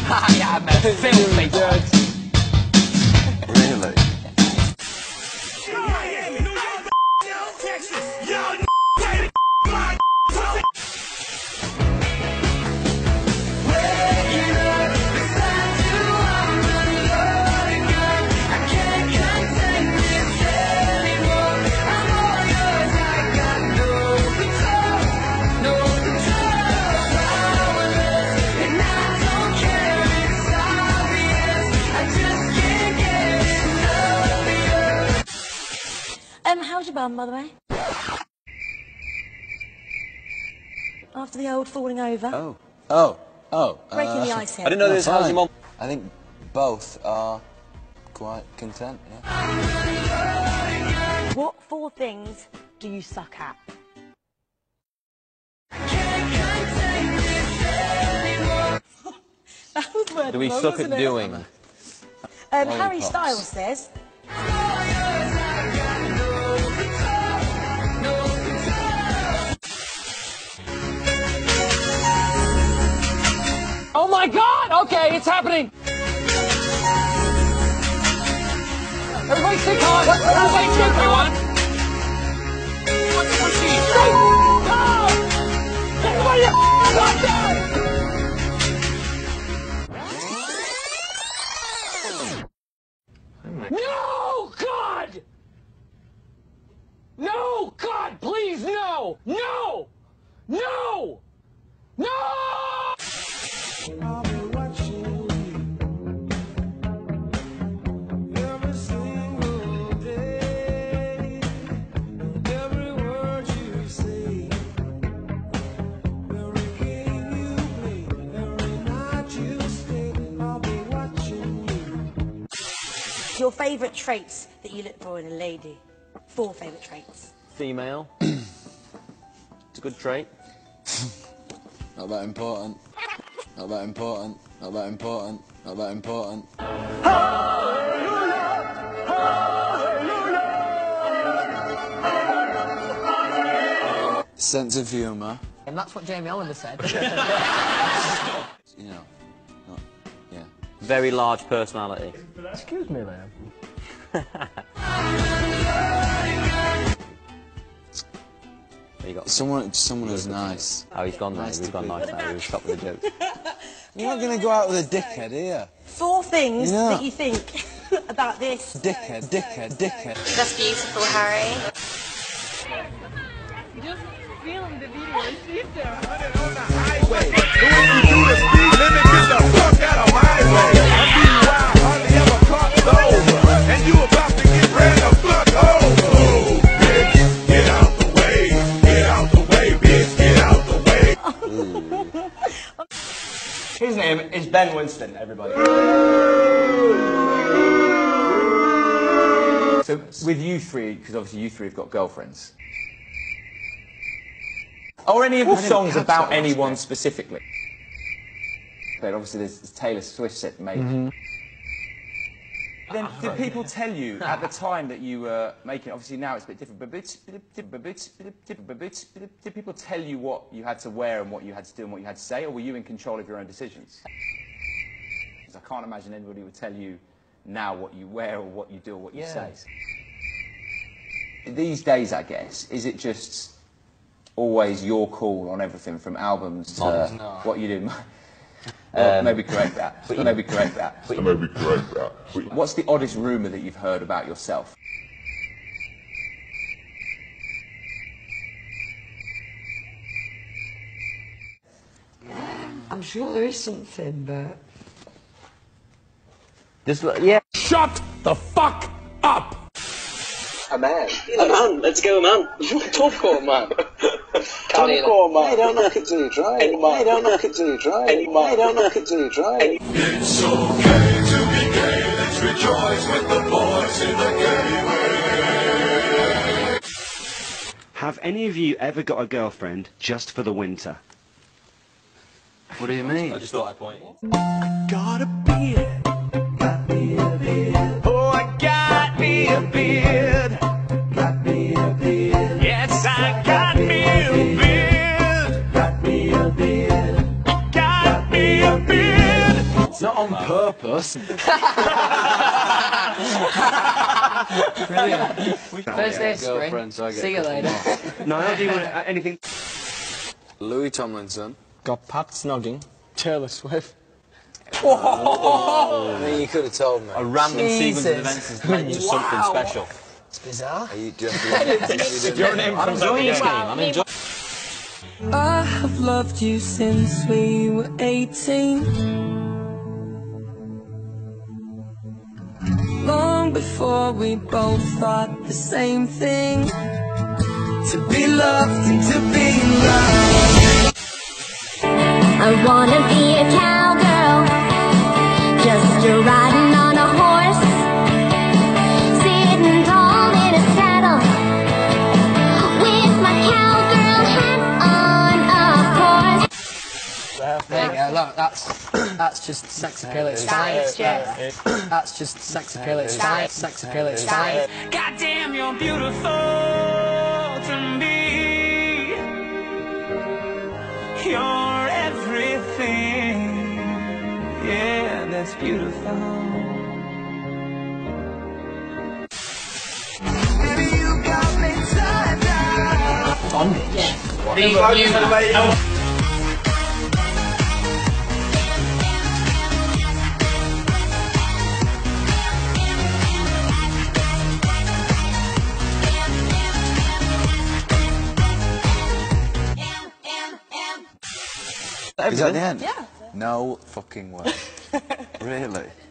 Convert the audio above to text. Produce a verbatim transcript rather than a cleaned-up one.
Yeah, man, filthy dogs. Really? Miami, New York, Texas, y'all Um, how's your bum, by the way? After the old falling over? Oh. Oh. Oh. Breaking uh, the ice here. I didn't know this. How's your mom? I think both are quite content, yeah. What four things do you suck at? That was worded Do we wrong, suck wasn't at it? doing? Um, Harry Lollipops. Styles says... Oh my God! Okay, it's happening. Everybody stay calm. Everybody chill, everyone. What's the procedure? Go! Everybody, calm down. No, God! No, God, please, no! No! No! No! I'll be watching you every single day, every word you say, every game you play, every night you stay. I'll be watching you. Your favourite traits that you look for in a lady? Four favourite traits. Female. It's a good trait. Not that important. Not that important. Not that important. Not that important. Sense of humour. And that's what Jamie Oliver said. You know. Not, yeah. Very large personality. Excuse me, man. There you got. Someone, someone who's nice. Oh, he's gone now. Nice He's to gone be. nice now. He was stopped with the joke. You're not going to go out with a dickhead, are you? Four things Yeah. that you think about this. Dickhead, dickhead, dickhead. That's beautiful, Harry. Just film the video and see them. Highway. The way you do the speed limit, get the fuck out of my way. I'm being wild, hardly ever caught sober. And you about to get ran the fuck over. Oh, bitch, get out the way. Get out the way, bitch, get out the way. His name is Ben Winston, everybody. So, with you three, because obviously you three have got girlfriends, are any of the songs about anyone specifically? But obviously there's, there's Taylor Swift said maybe. Mm-hmm. Then did people tell you at the time that you were making it, obviously now it's a bit different, but did people tell you what you had to wear and what you had to do and what you had to say, or were you in control of your own decisions? Because I can't imagine anybody would tell you now what you wear or what you do or what you Yeah. say. These days, I guess, is it just always your call on everything from albums to No. what you do? Well, Um, maybe correct that. Maybe correct that. Maybe correct that. What's the oddest rumour that you've heard about yourself? I'm sure there is something, but... Just look, yeah. Shut the fuck up! A man. A man, let's go, man. Tough man. Tough man. Hey, don't knock it till you try it. Hey, don't knock it till you try it. Hey, don't knock it till you try it. It's okay to be gay. Let's rejoice with the boys in the gay way. Have any of you ever got a girlfriend just for the winter? What do you mean? I just thought I'd point. Got a beard. Got me a beard. Oh, I got me a beard. Got me a beard. Yes, I got me a beard. Got me a beard. Got me a beard. purpose. Brilliant. First day of spring. Girlfriend, so I get See you a couple later. more. Niall, do you want uh, anything? Louis Tomlinson. Got Pat snogging. Taylor Swift. I mean, you could have told me. A random Jesus. sequence of events has led to something Wow. special. It's bizarre. Are you, do you have to If your name comes up enjoying again, this game. I'm enjoying. I have loved you since we were eighteen. Long before we both thought the same thing. To be loved and to be loved. I wanna be a cowgirl, just a riding on a horse, sitting tall in a saddle, with my cowgirl hat on, of course. There you go, look, that's, that's just sex appeal, it's fine. Thanks, Jess. That's just sex appeal, it's fine. Sex appeal, it's fine. Goddamn, you're beautiful to me. You're everything. Yeah, that's beautiful. Baby, you got me tied down. Fun. Yeah. You, you, Is that the end? Yeah. No fucking way. Really?